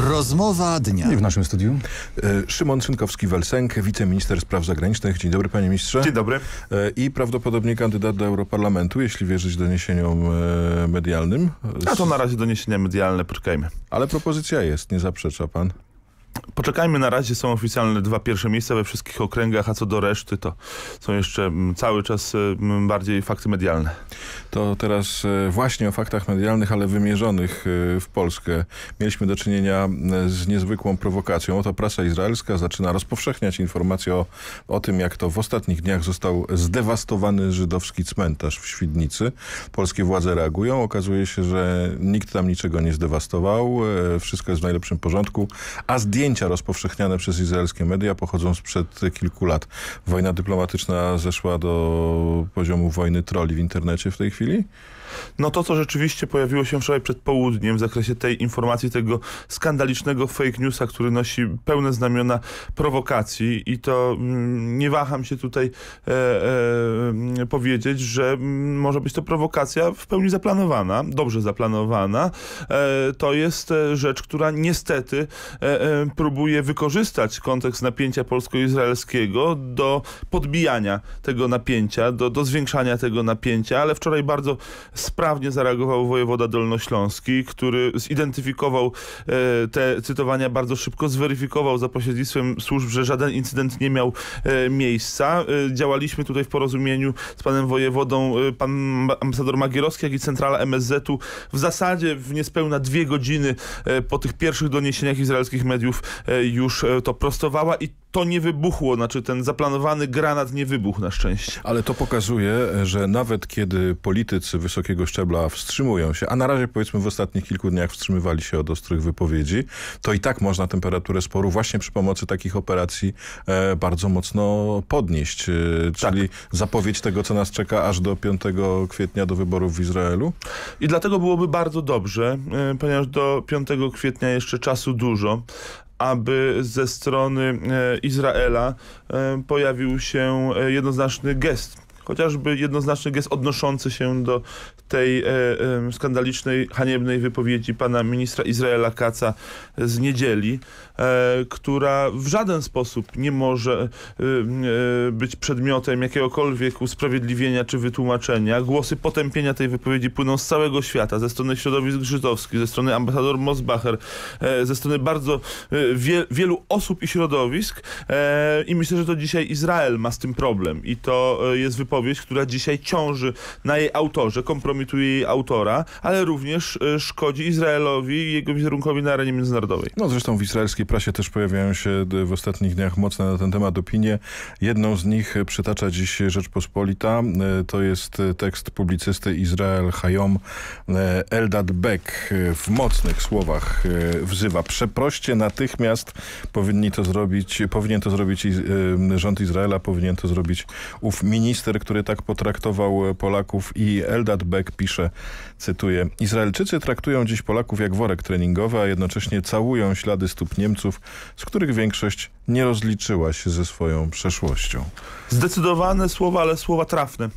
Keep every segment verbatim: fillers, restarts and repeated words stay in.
Rozmowa dnia. I w naszym studiu Szymon Szynkowski-Welsenk, wiceminister spraw zagranicznych. Dzień dobry, panie ministrze. Dzień dobry. I prawdopodobnie kandydat do Europarlamentu, jeśli wierzyć doniesieniom medialnym. A to na razie doniesienia medialne, poczekajmy. Ale propozycja jest, nie zaprzecza pan? Poczekajmy, na razie są oficjalne dwa pierwsze miejsca we wszystkich okręgach, a co do reszty to są jeszcze cały czas bardziej fakty medialne. To teraz właśnie o faktach medialnych, ale wymierzonych w Polskę. Mieliśmy do czynienia z niezwykłą prowokacją. Oto prasa izraelska zaczyna rozpowszechniać informacje o, o tym, jak to w ostatnich dniach został zdewastowany żydowski cmentarz w Świdnicy. Polskie władze reagują. Okazuje się, że nikt tam niczego nie zdewastował. Wszystko jest w najlepszym porządku. A zdjęcia rozpowszechniane przez izraelskie media pochodzą sprzed kilku lat. Wojna dyplomatyczna zeszła do poziomu wojny trolli w internecie w tej chwili? No to, co rzeczywiście pojawiło się wczoraj przed południem w zakresie tej informacji, tego skandalicznego fake newsa, który nosi pełne znamiona prowokacji i to mm, nie waham się tutaj e, e, powiedzieć, że m, może być to prowokacja w pełni zaplanowana, dobrze zaplanowana. E, to jest rzecz, która niestety e, e, próbuje wykorzystać kontekst napięcia polsko-izraelskiego do podbijania tego napięcia, do, do zwiększania tego napięcia, ale wczoraj bardzo sprawnie zareagował wojewoda dolnośląski, który zidentyfikował e, te cytowania bardzo szybko, zweryfikował za pośrednictwem służb, że żaden incydent nie miał e, miejsca. E, działaliśmy tutaj w porozumieniu z panem wojewodą, e, pan ambasador Magierowski, jak i centrala M S Z-u w zasadzie w niespełna dwie godziny e, po tych pierwszych doniesieniach izraelskich mediów e, już e, to prostowała i to nie wybuchło, znaczy ten zaplanowany granat nie wybuchł na szczęście. Ale to pokazuje, że nawet kiedy politycy wysokiego szczebla wstrzymują się, a na razie powiedzmy w ostatnich kilku dniach wstrzymywali się od ostrych wypowiedzi, to i tak można temperaturę sporu właśnie przy pomocy takich operacji e, bardzo mocno podnieść. E, czyli tak. Zapowiedź tego, co nas czeka aż do piątego kwietnia, do wyborów w Izraelu? I dlatego byłoby bardzo dobrze, e, ponieważ do piątego kwietnia jeszcze czasu dużo, aby ze strony e, Izraela e, pojawił się jednoznaczny gest. Chociażby jednoznaczny gest odnoszący się do tej e, e, skandalicznej, haniebnej wypowiedzi pana ministra Izraela Katza z niedzieli, e, która w żaden sposób nie może e, e, być przedmiotem jakiegokolwiek usprawiedliwienia czy wytłumaczenia. Głosy potępienia tej wypowiedzi płyną z całego świata, ze strony środowisk żydowskich, ze strony ambasador Mosbacher, e, ze strony bardzo e, wie, wielu osób i środowisk e, i myślę, że to dzisiaj Izrael ma z tym problem i to e, jest wypowiedź, która dzisiaj ciąży na jej autorze, kompromituje jej autora, ale również y, szkodzi Izraelowi i jego wizerunkowi na arenie międzynarodowej. No zresztą w izraelskiej prasie też pojawiają się w ostatnich dniach mocne na ten temat opinie. Jedną z nich przytacza dziś Rzeczpospolita. To jest tekst publicysty Israel Hayom. Eldad Beck w mocnych słowach wzywa: przeproście natychmiast, powinni to zrobić, powinien to zrobić rząd Izraela, powinien to zrobić ów minister, który tak potraktował Polaków. I Eldad Beck pisze, cytuję: Izraelczycy traktują dziś Polaków jak worek treningowy, a jednocześnie całują ślady stóp Niemców, z których większość nie rozliczyła się ze swoją przeszłością. Zdecydowane słowa, ale słowa trafne.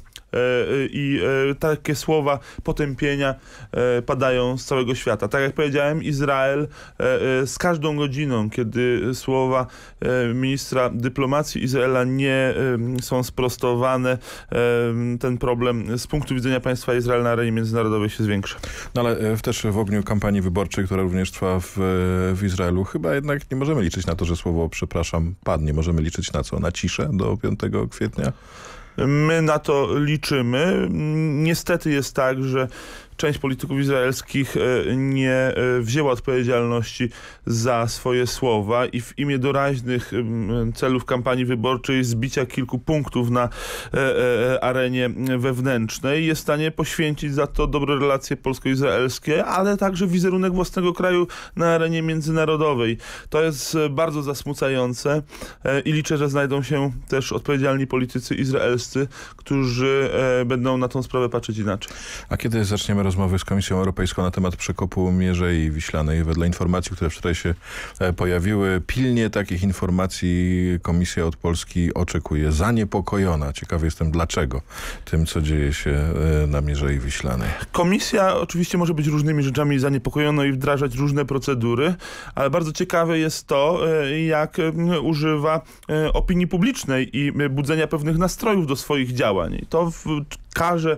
I takie słowa potępienia padają z całego świata. Tak jak powiedziałem, Izrael z każdą godziną, kiedy słowa ministra dyplomacji Izraela nie są sprostowane, ten problem z punktu widzenia państwa Izrael na arenie międzynarodowej się zwiększa. No ale też w ogniu kampanii wyborczej, która również trwa w, w Izraelu, chyba jednak nie możemy liczyć na to, że słowo przepraszam padnie. Możemy liczyć na co? Na ciszę do piątego kwietnia? My na to liczymy. Niestety jest tak, że część polityków izraelskich nie wzięła odpowiedzialności za swoje słowa i w imię doraźnych celów kampanii wyborczej, zbicia kilku punktów na arenie wewnętrznej jest w stanie poświęcić za to dobre relacje polsko-izraelskie, ale także wizerunek własnego kraju na arenie międzynarodowej. To jest bardzo zasmucające i liczę, że znajdą się też odpowiedzialni politycy izraelscy, którzy będą na tą sprawę patrzeć inaczej. A kiedy zaczniemy rozmowy z Komisją Europejską na temat przekopu Mierzei Wiślanej. Wedle informacji, które wczoraj się pojawiły, pilnie takich informacji Komisja od Polski oczekuje. Zaniepokojona. Ciekawy jestem dlaczego tym, co dzieje się na Mierzei Wiślanej. Komisja oczywiście może być różnymi rzeczami zaniepokojona i wdrażać różne procedury, ale bardzo ciekawe jest to, jak używa opinii publicznej i budzenia pewnych nastrojów do swoich działań. I to w, każe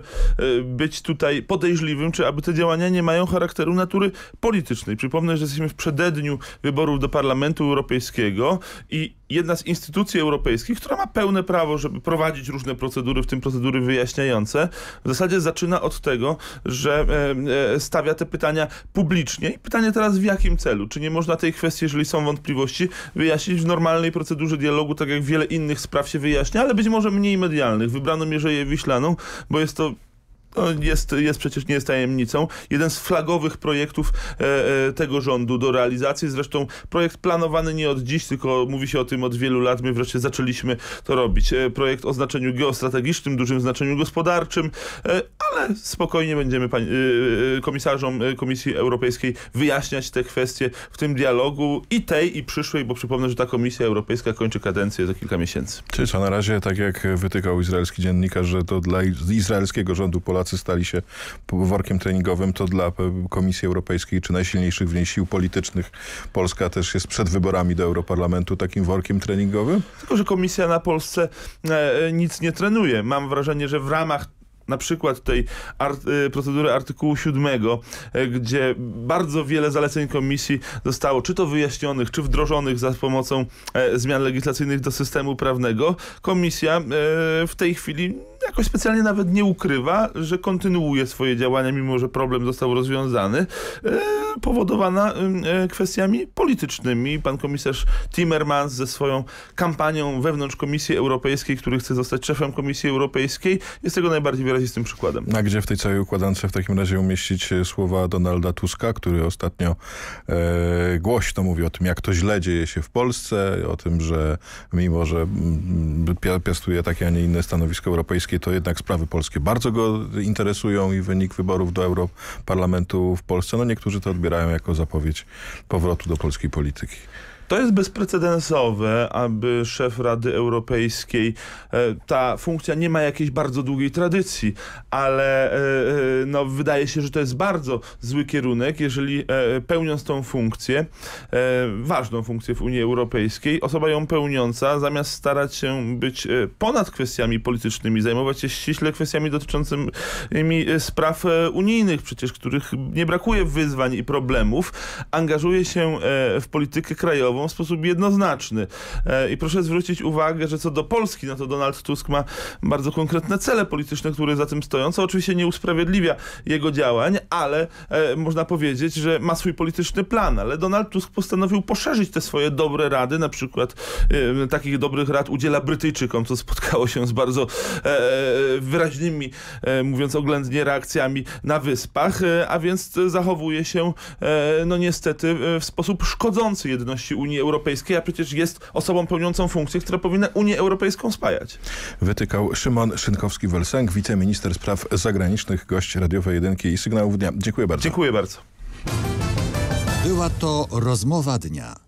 być tutaj podejrzliwym, czy aby te działania nie mają charakteru natury politycznej. Przypomnę, że jesteśmy w przededniu wyborów do Parlamentu Europejskiego i jedna z instytucji europejskich, która ma pełne prawo, żeby prowadzić różne procedury, w tym procedury wyjaśniające, w zasadzie zaczyna od tego, że stawia te pytania publicznie. I pytanie teraz w jakim celu? Czy nie można tej kwestii, jeżeli są wątpliwości, wyjaśnić w normalnej procedurze dialogu, tak jak wiele innych spraw się wyjaśnia, ale być może mniej medialnych. Wybrano Mierzeję Wiślaną, bo jest to No jest, jest przecież nie jest tajemnicą. Jeden z flagowych projektów e, e, tego rządu do realizacji. Zresztą projekt planowany nie od dziś, tylko mówi się o tym od wielu lat. My wreszcie zaczęliśmy to robić. E, projekt o znaczeniu geostrategicznym, dużym znaczeniu gospodarczym, e, ale spokojnie będziemy pań, e, komisarzom Komisji Europejskiej wyjaśniać te kwestie w tym dialogu i tej, i przyszłej, bo przypomnę, że ta Komisja Europejska kończy kadencję za kilka miesięcy. Czyli co, na razie, tak jak wytykał izraelski dziennikarz, że to dla izraelskiego rządu Polacy stali się workiem treningowym, to dla Komisji Europejskiej czy najsilniejszych w niej sił politycznych Polska też jest przed wyborami do Europarlamentu takim workiem treningowym? Tylko że Komisja na Polsce e, nic nie trenuje. Mam wrażenie, że w ramach na przykład tej art, procedury artykułu siódmego, gdzie bardzo wiele zaleceń komisji zostało czy to wyjaśnionych, czy wdrożonych za pomocą e, zmian legislacyjnych do systemu prawnego, komisja e, w tej chwili jakoś specjalnie nawet nie ukrywa, że kontynuuje swoje działania, mimo że problem został rozwiązany, e, powodowana e, kwestiami politycznymi. Pan komisarz Timmermans ze swoją kampanią wewnątrz Komisji Europejskiej, który chce zostać szefem Komisji Europejskiej, jest tego najbardziej wyrazistym przykładem. A gdzie w tej całej układance w takim razie umieścić słowa Donalda Tuska, który ostatnio e, głośno mówi o tym, jak to źle dzieje się w Polsce, o tym, że mimo, że piastuje takie, a nie inne stanowisko europejskie, to jednak sprawy polskie bardzo go interesują i wynik wyborów do Europarlamentu w Polsce. No niektórzy to odbierają jako zapowiedź powrotu do polskiej polityki. To jest bezprecedensowe, aby szef Rady Europejskiej, ta funkcja nie ma jakiejś bardzo długiej tradycji, ale no, wydaje się, że to jest bardzo zły kierunek, jeżeli pełniąc tą funkcję, ważną funkcję w Unii Europejskiej, osoba ją pełniąca, zamiast starać się być ponad kwestiami politycznymi, zajmować się ściśle kwestiami dotyczącymi spraw unijnych, przecież których nie brakuje wyzwań i problemów, angażuje się w politykę krajową w sposób jednoznaczny. I proszę zwrócić uwagę, że co do Polski, no to Donald Tusk ma bardzo konkretne cele polityczne, które za tym stoją, co oczywiście nie usprawiedliwia jego działań, ale e, można powiedzieć, że ma swój polityczny plan, ale Donald Tusk postanowił poszerzyć te swoje dobre rady, na przykład e, takich dobrych rad udziela Brytyjczykom, co spotkało się z bardzo e, wyraźnymi, e, mówiąc oględnie, reakcjami na Wyspach, e, a więc zachowuje się e, no niestety w sposób szkodzący jedności Unii Europejskiej, a przecież jest osobą pełniącą funkcję, która powinna Unię Europejską spajać. Wytykał Szymon Szynkowski-Welsenk, wiceminister spraw zagranicznych, gość Radiowej Jedynki i Sygnałów Dnia. Dziękuję bardzo. Dziękuję bardzo. Była to rozmowa dnia.